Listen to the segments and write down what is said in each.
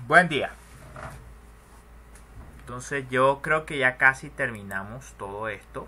Buen día. Entonces yo creo que ya casi terminamos todo esto.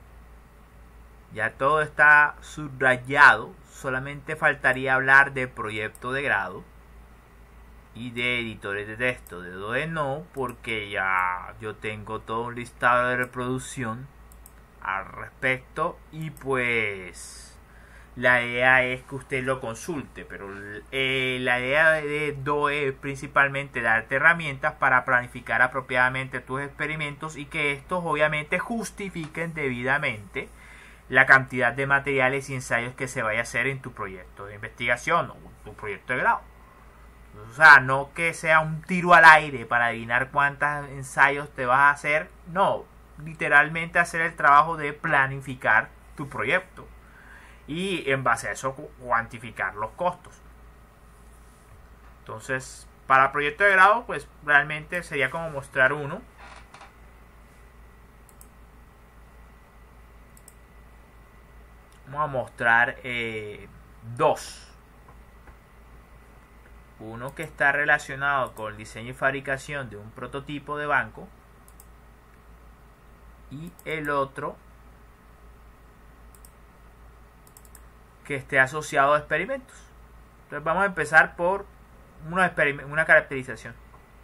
Ya todo está subrayado. Solamente faltaría hablar de proyecto de grado y de editores de texto. De Adobe no, porque ya yo tengo todo un listado de reproducción al respecto. Y pues la idea es que usted lo consulte, pero la idea de DOE es principalmente darte herramientas para planificar apropiadamente tus experimentos y que estos obviamente justifiquen debidamente la cantidad de materiales y ensayos que se vaya a hacer en tu proyecto de investigación o tu proyecto de grado. O sea, no que sea un tiro al aire para adivinar cuántos ensayos te vas a hacer, no, literalmente hacer el trabajo de planificar tu proyecto y en base a eso cuantificar los costos. Entonces, para proyecto de grado, pues realmente sería como mostrar uno. Vamos a mostrar dos. Uno que está relacionado con el diseño y fabricación de un prototipo de banco y el otro que esté asociado a experimentos. Entonces vamos a empezar por una caracterización.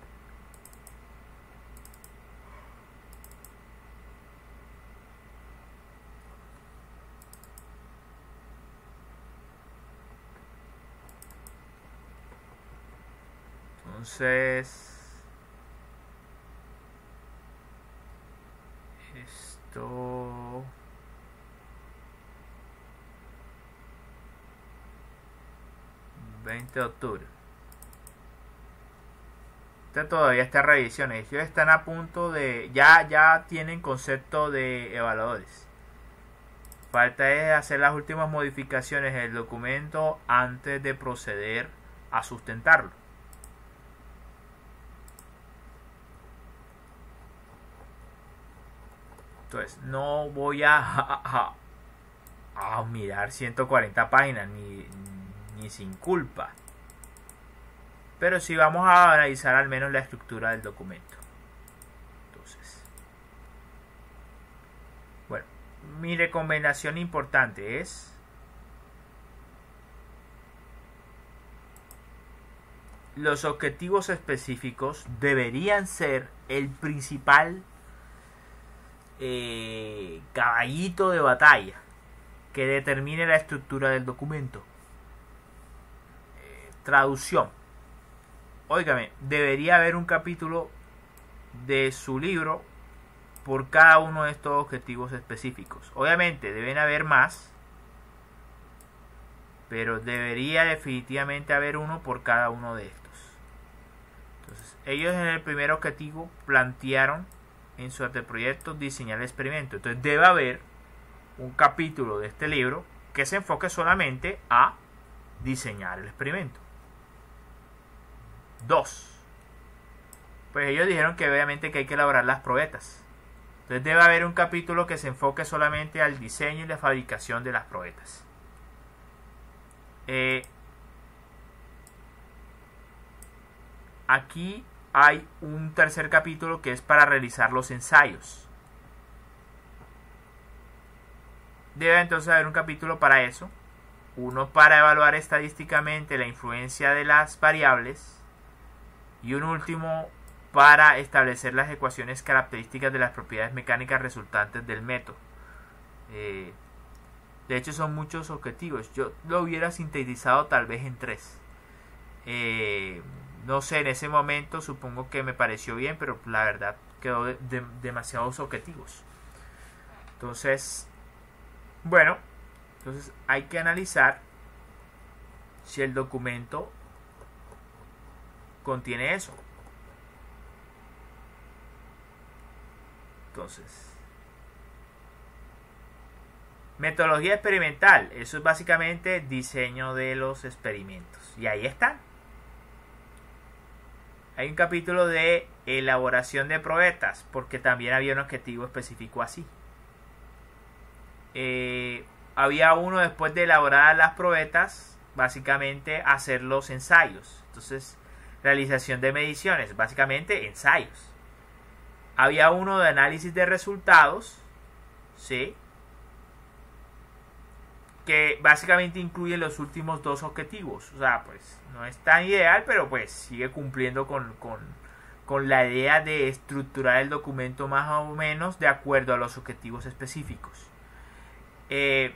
Entonces esto de octubre. Todavía está revisiones. Ellos están a punto de ya tienen concepto de evaluadores. Falta es hacer las últimas modificaciones del documento antes de proceder a sustentarlo. Entonces no voy a mirar 140 páginas ni sin culpa, pero sí vamos a analizar al menos la estructura del documento. Entonces, bueno, mi recomendación importante es los objetivos específicos deberían ser el principal caballito de batalla que determine la estructura del documento. Traducción. Óigame, debería haber un capítulo de su libro por cada uno de estos objetivos específicos. Obviamente deben haber más, pero debería definitivamente haber uno por cada uno de estos. Entonces, ellos en el primer objetivo plantearon en su anteproyecto diseñar el experimento. Entonces debe haber un capítulo de este libro que se enfoque solamente a diseñar el experimento. 2. Pues ellos dijeron que obviamente que hay que elaborar las probetas. Entonces debe haber un capítulo que se enfoque solamente al diseño y la fabricación de las probetas. Aquí hay un tercer capítulo que es para realizar los ensayos. Debe entonces haber un capítulo para eso. Uno para evaluar estadísticamente la influencia de las variables. Y un último para establecer las ecuaciones características de las propiedades mecánicas resultantes del método. De hecho son muchos objetivos. Yo lo hubiera sintetizado tal vez en 3. No sé, en ese momento supongo que me pareció bien, pero la verdad quedó demasiados objetivos. Entonces, bueno, entonces hay que analizar si el documento contiene eso. Entonces, metodología experimental, eso es básicamente diseño de los experimentos. Y ahí están. Hay un capítulo de elaboración de probetas, porque también había un objetivo específico así. Había uno después de elaborar las probetas, básicamente hacer los ensayos. Entonces, Realización de mediciones, básicamente ensayos. Había uno de análisis de resultados, ¿sí?, que básicamente incluye los últimos dos objetivos. O sea, pues no es tan ideal, pero pues sigue cumpliendo con la idea de estructurar el documento más o menos de acuerdo a los objetivos específicos. Y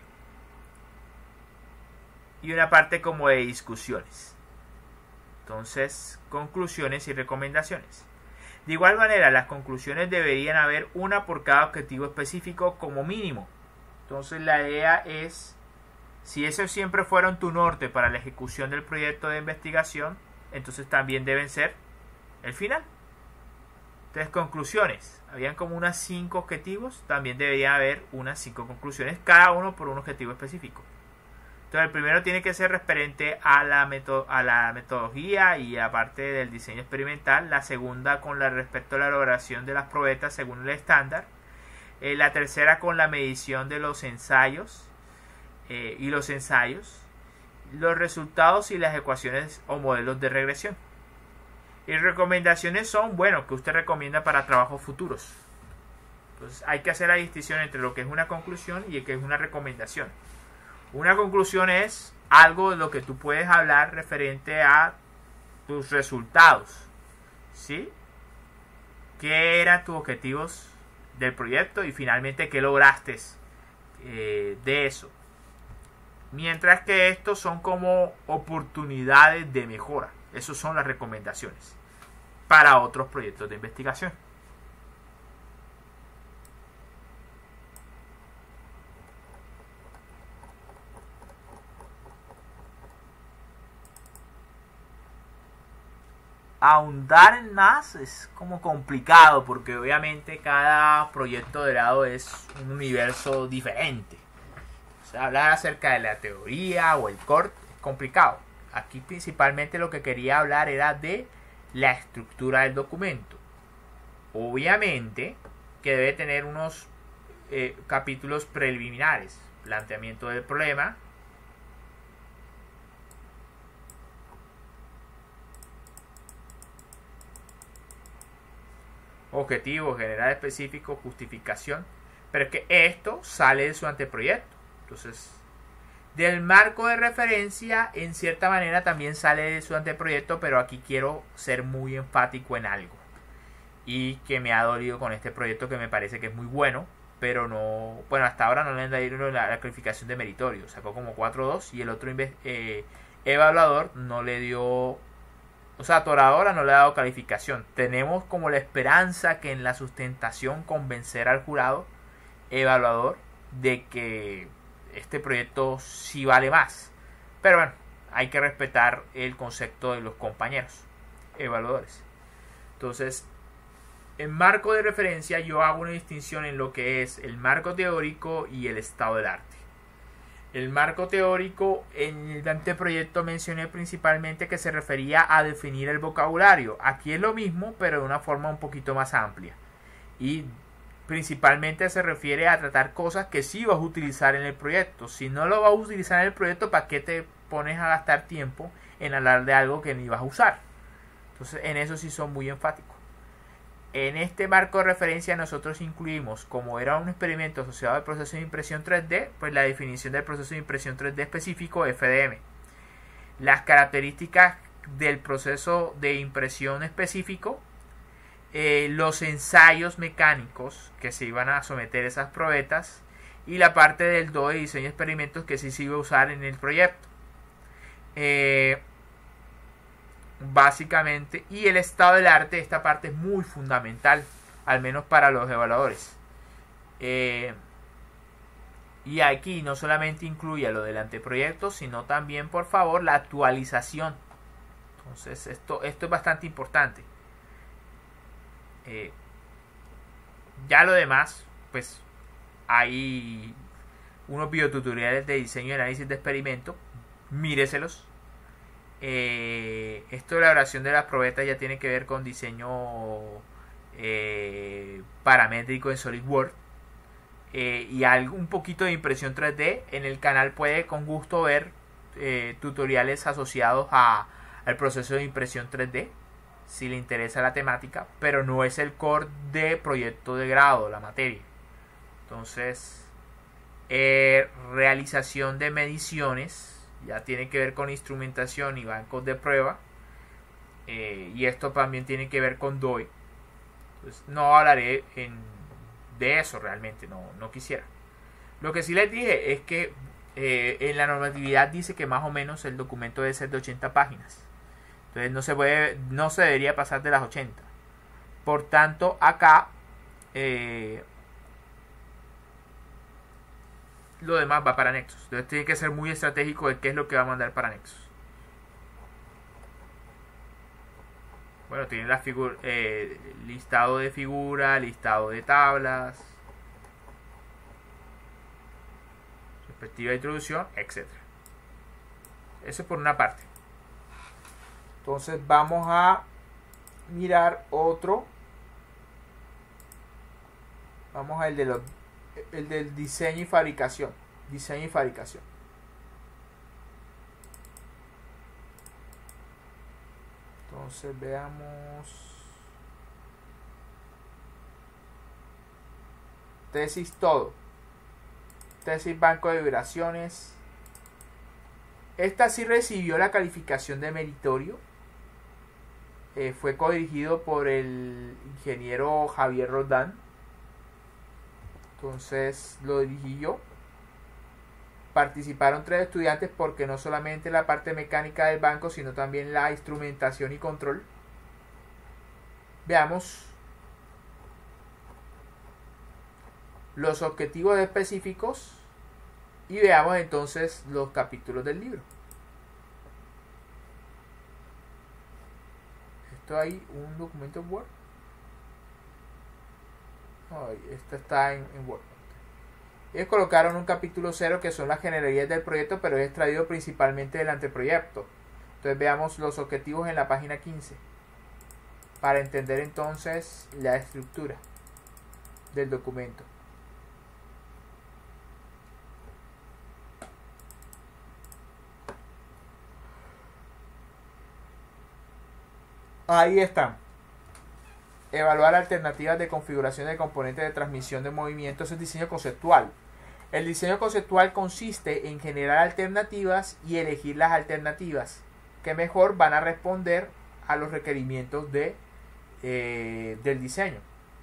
una parte como de discusiones. Entonces, conclusiones y recomendaciones. De igual manera, las conclusiones deberían haber una por cada objetivo específico como mínimo. Entonces, la idea es, si esos siempre fueron tu norte para la ejecución del proyecto de investigación, entonces también deben ser el final. Entonces, conclusiones. Habían como unas 5 objetivos, también debería haber unas 5 conclusiones, cada uno por un objetivo específico. Entonces, el primero tiene que ser referente a la metodología y aparte del diseño experimental. La segunda con respecto a la elaboración de las probetas según el estándar. La tercera con la medición de los ensayos y los ensayos, los resultados y las ecuaciones o modelos de regresión. Y recomendaciones son, bueno, que usted recomienda para trabajos futuros. Entonces hay que hacer la distinción entre lo que es una conclusión y lo que es una recomendación. Una conclusión es algo de lo que tú puedes hablar referente a tus resultados, ¿sí? ¿Qué eran tus objetivos del proyecto y finalmente qué lograste de eso? Mientras que estos son como oportunidades de mejora. Esas son las recomendaciones para otros proyectos de investigación. Ahondar en más es como complicado porque obviamente cada proyecto de grado es un universo diferente. O sea, hablar acerca de la teoría o el core es complicado. Aquí principalmente lo que quería hablar era de la estructura del documento. Obviamente que debe tener unos capítulos preliminares. Planteamiento del problema. Objetivo, general específico, justificación. Pero es que esto sale de su anteproyecto. Entonces, del marco de referencia, en cierta manera también sale de su anteproyecto, pero aquí quiero ser muy enfático en algo. Y que me ha dolido con este proyecto, que me parece que es muy bueno, pero no... Bueno, hasta ahora no le han dado la calificación de meritorio. Sacó como 4.2 y el otro evaluador no le dio... O sea, Toradora no le ha dado calificación. Tenemos como la esperanza que en la sustentación convencer al jurado evaluador de que este proyecto sí vale más. Pero bueno, hay que respetar el concepto de los compañeros evaluadores. Entonces, en marco de referencia yo hago una distinción en lo que es el marco teórico y el estado del arte. El marco teórico, en el anteproyecto mencioné principalmente que se refería a definir el vocabulario. Aquí es lo mismo, pero de una forma un poquito más amplia. Y principalmente se refiere a tratar cosas que sí vas a utilizar en el proyecto. Si no lo vas a utilizar en el proyecto, ¿para qué te pones a gastar tiempo en hablar de algo que ni vas a usar? Entonces, en eso sí son muy enfáticos. En este marco de referencia nosotros incluimos, como era un experimento asociado al proceso de impresión 3D, pues la definición del proceso de impresión 3D específico, FDM. Las características del proceso de impresión específico, los ensayos mecánicos que se iban a someter a esas probetas y la parte del DOE de diseño de experimentos que sí se iba a usar en el proyecto. Básicamente, y el estado del arte, esta parte es muy fundamental, al menos para los evaluadores. Y aquí no solamente incluye lo del anteproyecto, sino también, por favor, la actualización. Entonces, esto es bastante importante. Ya lo demás, pues hay unos videotutoriales de diseño y análisis de experimento, míreselos. Esto de la elaboración de las probetas ya tiene que ver con diseño paramétrico en SolidWorks y un poquito de impresión 3D. En el canal puede con gusto ver tutoriales asociados a al proceso de impresión 3D, si le interesa la temática, pero no es el core de proyecto de grado, la materia. Entonces, realización de mediciones, ya tiene que ver con instrumentación y bancos de prueba, y esto también tiene que ver con DOE. Entonces, no hablaré de eso realmente, no quisiera. Lo que sí les dije es que en la normatividad dice que más o menos el documento debe ser de 80 páginas. Entonces no se debería pasar de las 80. Por tanto, acá lo demás va para anexos. Entonces tiene que ser muy estratégico de qué es lo que va a mandar para anexos. Bueno, tiene la figura, listado de figura, listado de tablas, respectiva introducción, etc. Eso por una parte. Entonces vamos a mirar otro. Vamos al el del diseño y fabricación. Diseño y fabricación. Entonces veamos. Tesis todo. Tesis banco de vibraciones. Esta sí recibió la calificación de meritorio. Fue codirigido por el ingeniero Javier Roldán. Entonces lo dirigí yo. Participaron 3 estudiantes porque no solamente la parte mecánica del banco, sino también la instrumentación y control. Veamos los objetivos específicos y veamos entonces los capítulos del libro. Esto hay un documento en Word. Esto está en Word. Ellos colocaron un capítulo 0 que son las generalidades del proyecto, pero es extraído principalmente del anteproyecto. Entonces veamos los objetivos en la página 15 para entender entonces la estructura del documento. Ahí están. Evaluar alternativas de configuración de componentes de transmisión de movimiento. Eso es diseño conceptual. El diseño conceptual consiste en generar alternativas y elegir las alternativas que mejor van a responder a los requerimientos del diseño.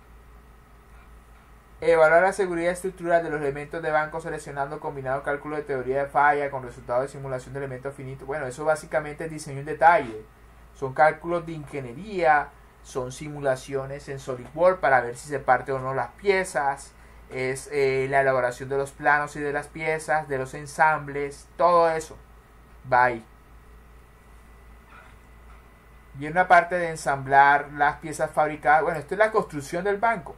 Evaluar la seguridad estructural de los elementos de banco seleccionando combinado cálculo de teoría de falla con resultados de simulación de elementos finitos. Bueno, eso básicamente es diseño en detalle. Son cálculos de ingeniería, son simulaciones en SolidWorks para ver si se parte o no las piezas. Es la elaboración de los planos y de las piezas, de los ensambles, todo eso va ahí. Viene una parte de ensamblar las piezas fabricadas. Bueno, esto es la construcción del banco.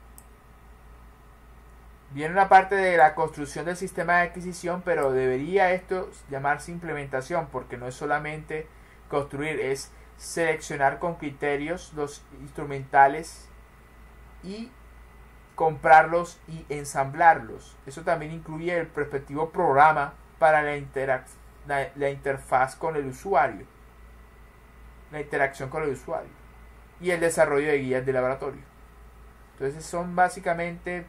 Viene una parte de la construcción del sistema de adquisición, pero debería esto llamarse implementación, porque no es solamente construir, es seleccionar con criterios los instrumentales y comprarlos y ensamblarlos. Eso también incluye el respectivo programa para la interfaz con el usuario, la interacción con el usuario y el desarrollo de guías de laboratorio. Entonces son básicamente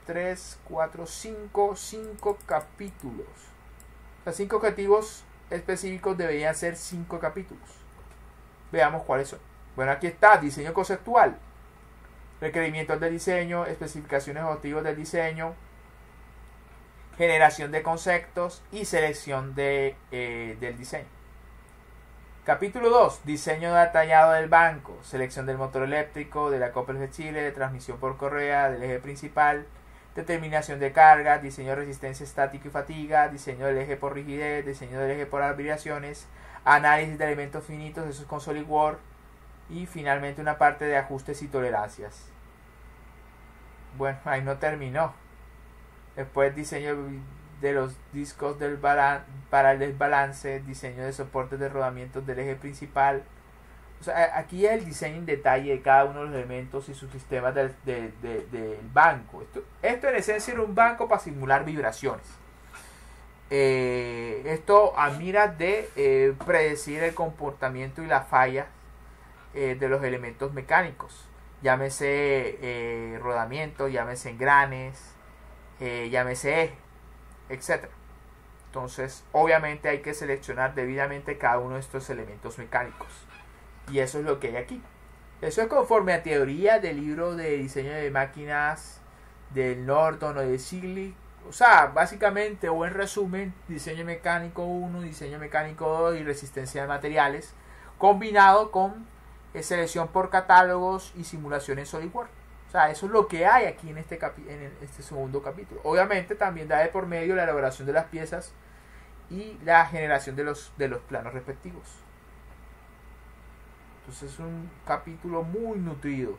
5 capítulos. Los 5 objetivos específicos deberían ser 5 capítulos. Veamos cuáles son. Bueno, aquí está, diseño conceptual. Requerimientos del diseño, especificaciones objetivos del diseño, generación de conceptos y selección del diseño. Capítulo 2. Diseño detallado del banco. Selección del motor eléctrico, de la Coppel de Chile, de transmisión por correa, del eje principal, determinación de carga, diseño de resistencia estática y fatiga, diseño del eje por rigidez, diseño del eje por vibraciones, análisis de elementos finitos, eso es con SolidWorks, y finalmente una parte de ajustes y tolerancias. Bueno, ahí no terminó. Después diseño de los discos para el desbalance, diseño de soportes de rodamientos del eje principal. O sea, aquí es el diseño en detalle de cada uno de los elementos y sus sistemas del banco. Esto en esencia era un banco para simular vibraciones. Esto a miras de predecir el comportamiento y las fallas de los elementos mecánicos, llámese rodamiento, llámese engranes, llámese eje, etc. Entonces, obviamente hay que seleccionar debidamente cada uno de estos elementos mecánicos. Y eso es lo que hay aquí. Eso es conforme a teoría del libro de diseño de máquinas del Norton o de Sigley. O sea, básicamente o en resumen, diseño mecánico 1, diseño mecánico 2 y resistencia de materiales, combinado con selección por catálogos y simulación en SolidWorks. O sea, eso es lo que hay aquí en este segundo capítulo. Obviamente también da de por medio la elaboración de las piezas y la generación de los planos respectivos. Entonces es un capítulo muy nutrido.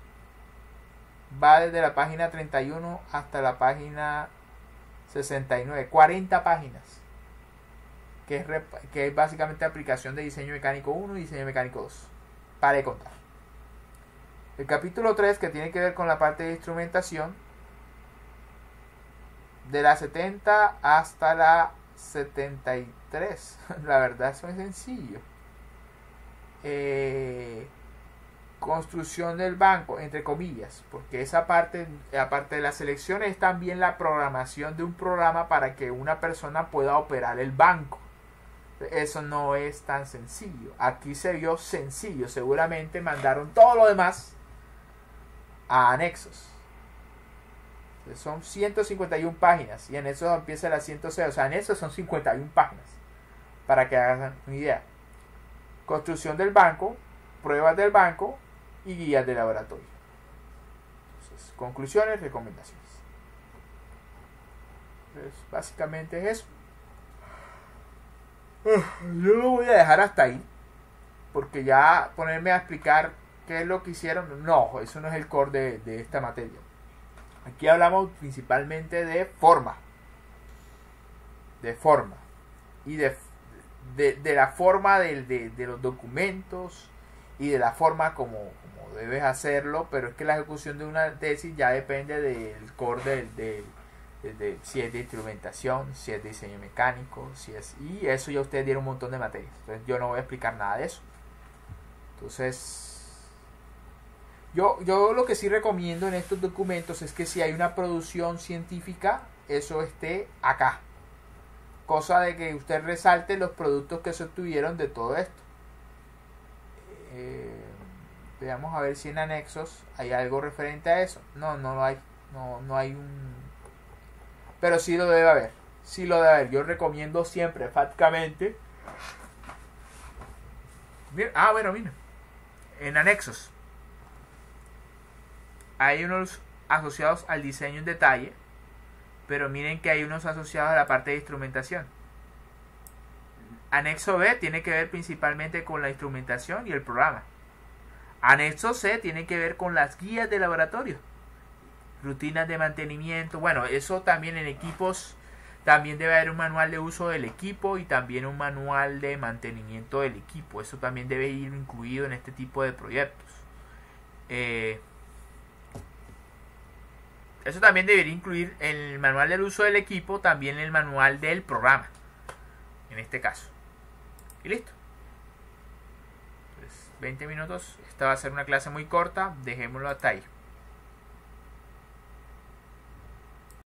Va desde la página 31 hasta la página 69, 40 páginas, que es básicamente aplicación de diseño mecánico 1 y diseño mecánico 2. Para de contar. El capítulo 3, que tiene que ver con la parte de instrumentación, de la 70 hasta la 73. La verdad, eso es sencillo. Construcción del banco, entre comillas, porque esa parte, aparte de las selecciones, es también la programación de un programa para que una persona pueda operar el banco. Eso no es tan sencillo. Aquí se vio sencillo. Seguramente mandaron todo lo demás a anexos. Son 151 páginas y anexos empieza la 106. O sea, anexos son 51 páginas, para que hagan una idea. Construcción del banco, pruebas del banco y guías de laboratorio. Entonces, conclusiones, recomendaciones. Entonces, básicamente es eso. Yo lo voy a dejar hasta ahí, porque ya ponerme a explicar qué es lo que hicieron, no, eso no es el core de esta materia. Aquí hablamos principalmente de forma y de la forma de los documentos y de la forma como debes hacerlo, pero es que la ejecución de una tesis ya depende del core si es de instrumentación, si es de diseño mecánico, y eso ya ustedes dieron un montón de materias. Entonces yo no voy a explicar nada de eso. Entonces yo lo que sí recomiendo en estos documentos es que si hay una producción científica, eso esté acá, cosa de que usted resalte los productos que se obtuvieron de todo esto. Veamos a ver si en anexos hay algo referente a eso. No lo hay. No hay un... Pero sí lo debe haber. Sí lo debe haber. Yo recomiendo siempre, enfáticamente. Bueno, mira. En anexos hay unos asociados al diseño en detalle, pero miren que hay unos asociados a la parte de instrumentación. Anexo B tiene que ver principalmente con la instrumentación y el programa. Anexo C tiene que ver con las guías de laboratorio, rutinas de mantenimiento. Bueno, eso también en equipos, también debe haber un manual de uso del equipo y también un manual de mantenimiento del equipo. Eso también debe ir incluido en este tipo de proyectos. Eso también debería incluir en el manual del uso del equipo, también el manual del programa, en este caso. Y listo. Pues 20 minutos. Esta va a ser una clase muy corta. Dejémoslo hasta ahí.